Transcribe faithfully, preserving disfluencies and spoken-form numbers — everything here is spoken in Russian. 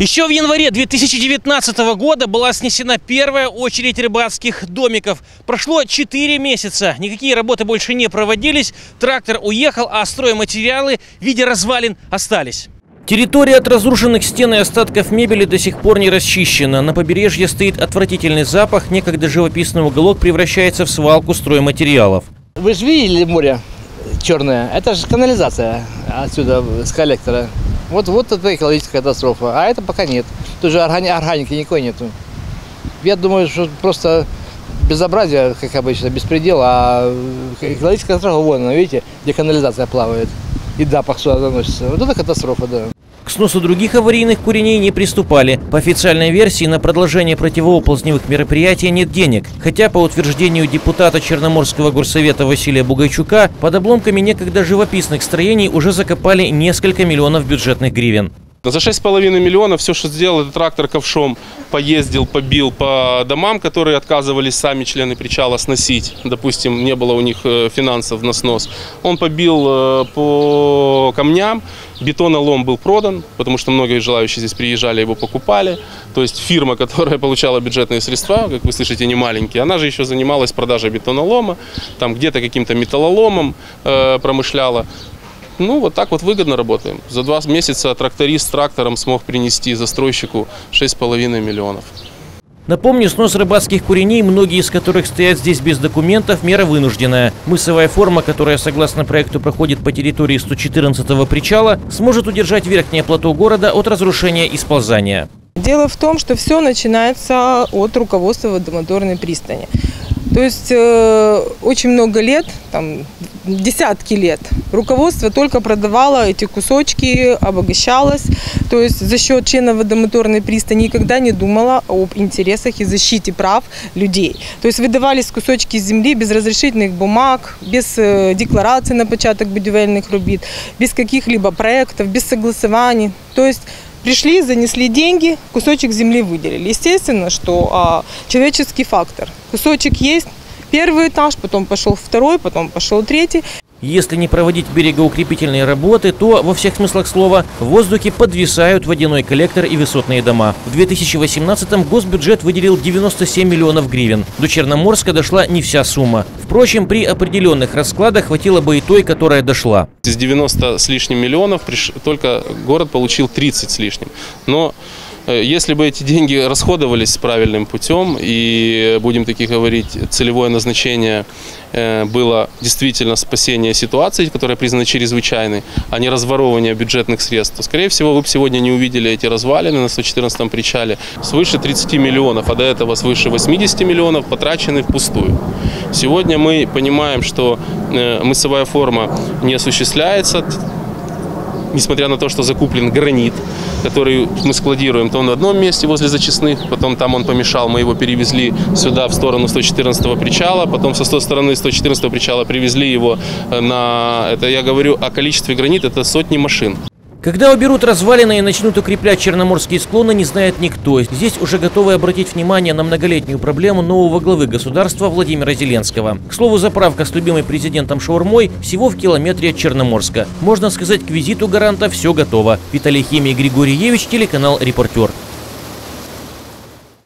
Еще в январе две тысячи девятнадцатого года была снесена первая очередь рыбацких домиков. Прошло четыре месяца. Никакие работы больше не проводились. Трактор уехал, а стройматериалы в виде развалин остались. Территория от разрушенных стен и остатков мебели до сих пор не расчищена. На побережье стоит отвратительный запах. Некогда живописный уголок превращается в свалку стройматериалов. Вы же видели море черное? Это же канализация отсюда, с коллектора. Вот, вот это экологическая катастрофа. А это пока нет. Тут же органи органики никакой нету. Я думаю, что просто безобразие, как обычно, беспредел. А экологическая катастрофа, вон, видите, где канализация плавает. И запах сюда заносится. Вот это катастрофа, да. К сносу других аварийных куреней не приступали. По официальной версии, на продолжение противооползневых мероприятий нет денег. Хотя, по утверждению депутата Черноморского горсовета Василия Бугайчука, под обломками некогда живописных строений уже закопали несколько миллионов бюджетных гривен. За шесть с половиной миллионов все, что сделал этот трактор ковшом, поездил, побил по домам, которые отказывались сами члены причала сносить. Допустим, не было у них финансов на снос. Он побил по камням, бетонолом был продан, потому что многие желающие здесь приезжали, его покупали. То есть фирма, которая получала бюджетные средства, как вы слышите, не маленькие, она же еще занималась продажей бетонолома, там где-то каким-то металлоломом э, промышляла. Ну, вот так вот выгодно работаем. За два месяца тракторист с трактором смог принести застройщику шесть с половиной миллионов. Напомню, снос рыбацких куреней, многие из которых стоят здесь без документов, мера вынужденная. Мысовая форма, которая, согласно проекту, проходит по территории сто четырнадцатого причала, сможет удержать верхнее плато города от разрушения и сползания. Дело в том, что все начинается от руководства водомоторной пристани. То есть э, очень много лет, там, десятки лет, руководство только продавало эти кусочки, обогащалось. То есть за счет членов водомоторной пристани никогда не думала об интересах и защите прав людей. То есть выдавались кусочки земли без разрешительных бумаг, без э, декларации на початок будівельних робіт, без каких-либо проектов, без согласований. То есть пришли, занесли деньги, кусочек земли выделили. Естественно, что а, человеческий фактор. Кусочек есть, первый этаж, потом пошел второй, потом пошел третий. Если не проводить берегоукрепительные работы, то, во всех смыслах слова, в воздухе подвисают водяной коллектор и высотные дома. В две тысячи восемнадцатом госбюджет выделил девяносто семь миллионов гривен. До Черноморска дошла не вся сумма. Впрочем, при определенных раскладах хватило бы и той, которая дошла. Из девяноста с лишним миллионов только город получил тридцать с лишним. Но если бы эти деньги расходовались правильным путем и, будем таки говорить, целевое назначение было действительно спасение ситуации, которая признана чрезвычайной, а не разворовывание бюджетных средств, то, скорее всего, вы бы сегодня не увидели эти развалины на сто четырнадцатом причале. Свыше тридцати миллионов, а до этого свыше восьмидесяти миллионов потрачены впустую. Сегодня мы понимаем, что мысовая форма не осуществляется, несмотря на то, что закуплен гранит, который мы складируем то на одном месте возле зачистных, потом там он помешал, мы его перевезли сюда в сторону сто четырнадцатого причала, потом со стороны сто четырнадцатого причала привезли его на, это я говорю о количестве гранита, это сотни машин. Когда уберут развалины и начнут укреплять черноморские склоны, не знает никто. Здесь уже готовы обратить внимание на многолетнюю проблему нового главы государства Владимира Зеленского. К слову, заправка с любимой президентом шаурмой всего в километре от Черноморска. Можно сказать, к визиту гаранта все готово. Виталий Химий, Григорий Евич, телеканал «Репортер».